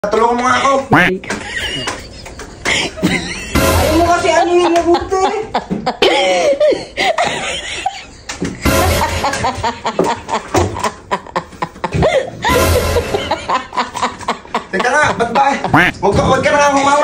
Tulungan mo nga ako. Ayaw mo kasi ano yung mabuti. Teka nga, ba't ba? Huwag ka na nga humawa.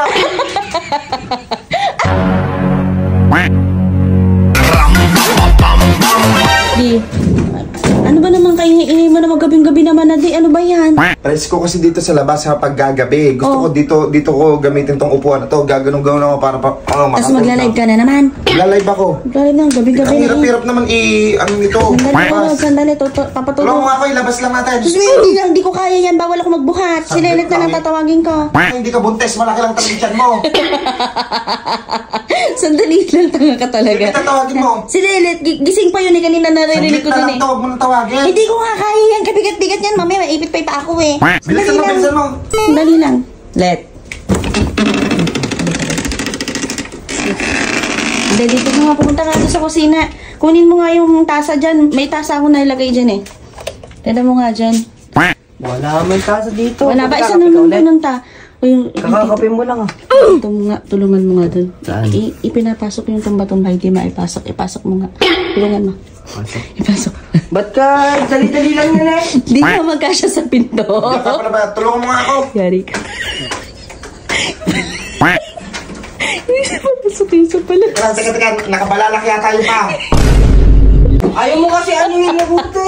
Di, ano ba naman kayo ingay mo na magabing-gabi naman na di? Ano ba yan? Pares ko kasi dito sa labas sa paggagabi. Gusto ko dito ko gamitin tong upuan na to. Gaganong-ganon ako para Tapos magla-live ka na naman. Magla-live ako. Magla-live na, gabi-gabi Ang hirap-hirap naman ano nito. Sandali, papatulong. Tulungan mo ako, ilabas lang natin. Hindi ko kaya yan, bawal ako magbuhat. Si Lelet na lang tatawagin ko. Hindi ka buntes, malaki lang tabihan mo. Sandali lang, tanga ka talaga. Hindi tatawagin mo. Si Lelet, gising pa yun eh, kanina naririnig ko dun eh. Huwag mo nang tawagin. Hindi ko nga kaya yan, kabigat-bigat yan, mamaya maipit pa ako eh. Bilisan mo. Sandali lang. Let. Hindi, dito nga, pumunta nga sa kusina. Kunin mo nga yung tasa dyan. May tasa ako nailagay dyan eh. Tignan mo nga dyan. Wala naman tasa dito. Wala ba? Isa naman doon ta. Kakakapin mo lang ah. Ito mo nga, tulungan mo nga doon. Ipinapasok yung tumba-tumba, hindi maipasok. Ipasok mo nga. Tulungan mo. Ipasok. Ba't ka? Dali-dali lang yun eh. Hindi ka magkasya sa pinto. Tulungan mo nga ako. Yari ka. Papasok yung sa pala. Teka, nakabalalak yata yung pa. Ayaw mo kasi ano yung mabuti.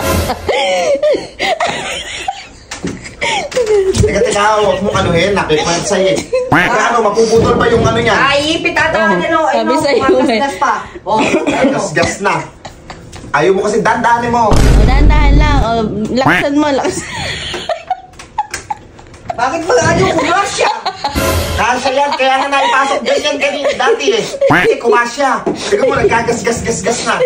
Teka, huwag mong anuhin. Nakikwent sa'yo eh. Kaya mapuputol pa yung ano niya. Ay, ipit ata. Sabi sa'yo eh. Gas pa. Gas na. Ayaw mo kasi dandanin mo. Dahan-dahan lang. Lakasan mo, lakasan. Bakit ba ayaw kumasya? Kasya yan, kaya nga naipasok ganyan kanina dati eh. Kasi kumasya. Teka mo, nagkagas-gas na.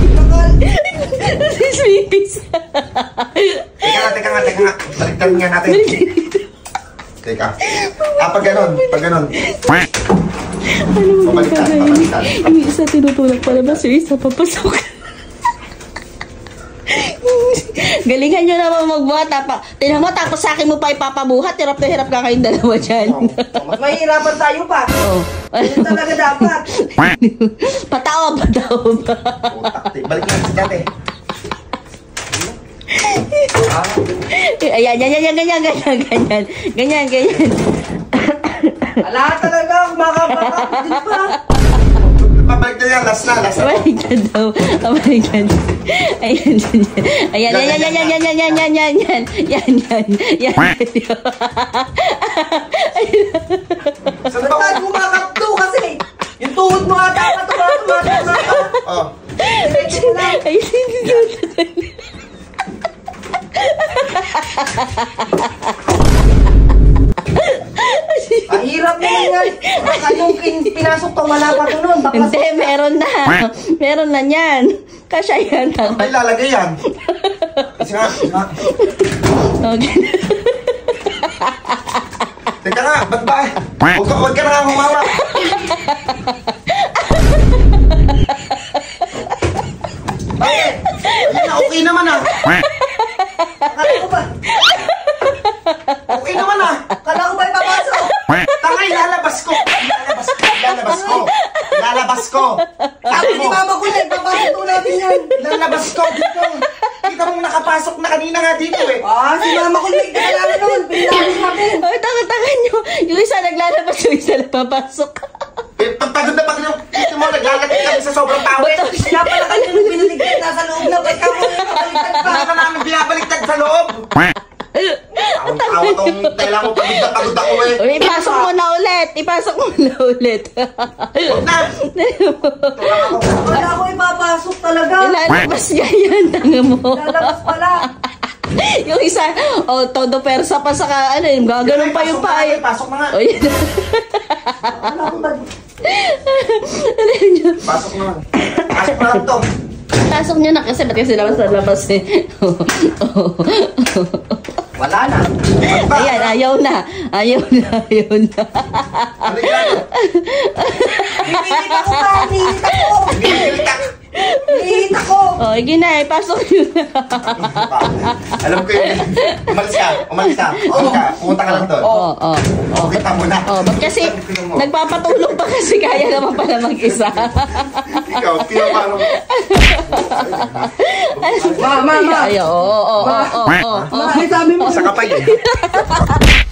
Sweeties. Teka nga. Baliktarin nga natin. Teka. Pag ganon. Pabaliktad. Yung isa tinutulak palabas, yung isa papasok. Galingan nyo naman magbuhat. Tignan mo, tapos sa akin mo pa ipapabuhat. Hirap na hirap ka kayong dalawa dyan. Mas mahirapan tayo pa. Ano talaga dapat? Patao pa. Balik natin si dati. Ayan, ganyan. Ala talaga, makapakapit din pa. Pabalik na yan, last na. Baliktad daw. Baliktad. Ayan. Saan ba Ba't kumakapto kasi? Yung tuhod mo ata tumato. Oh. Ang hirap naman yan. Baka yung pinasok to, wala pa to nun. Hindi, meron na. Meron na yan. Kasya yan. Ay, lalagay yan. Kasi nga. Okay. Teka nga, ba't ba? Huwag ka na nga humawa. Bakit? Ayun na, okay naman ah. Kala ko ba? Okay naman ah. Kala ko ba ipapasok? Tangay, lalabas ko. Sabi ni mama ko na, ipapasok ko natin yan. Lalabas ko dito. Kita mong nakapasok na kanina nga dito eh. Si mama ko na ikakala nun. Pinilabas natin. Ay, tanga nyo. Yung isa naglalabas, yung isa nagpapasok. Pagpagod na pagod dito mo, naglalatik kami sa sobrang tawid. Kaya pala kayo nung pinaligtad nasa loob na. Ba't ka mo nakabaliktad pa? Baka namin binabaliktad sa loob. Tawa tong tela mo, pagod ako eh. Ipasok mo na ulit. Huwag na. Wala ko ipapasok talaga. Ilalabas niya yan, tanga mo. Lalabas pala. Yung isa, todo persa pa sa gaganon pa yung paay. Pasok na nga. O, yun. Wala ko ba? Pasok na. Pasok na lang to. Pasok niya na kasi, ba't kasi labas eh. Wala na. Ayan, ayaw na. Balik na. Pinilit ako pa. Binilit ka. Nakikita ko. Oh, sige na, ipasok yun. Alam ko yun. Umalis ka. Umalis ka. Pumunta ka lang doon. Oo. Kita mo na. Oh, ba't kasi nagpapatulong pa kasi kaya naman pala mag-isa. Ikaw, parang... Ma. Ay, oo. Ma, ay sabi mo. Sa kapag eh.